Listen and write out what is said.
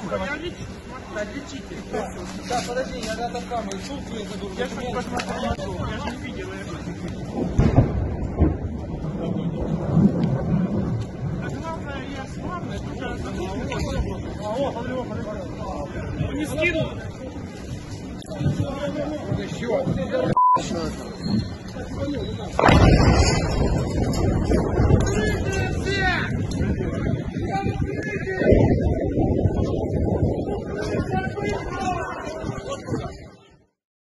Отличитель. Да, подожди, я на камеру сумку я забыл. Я же не посмотрел, я же не видел. А главное, я с вами, только забыл. Не скинул. Еще.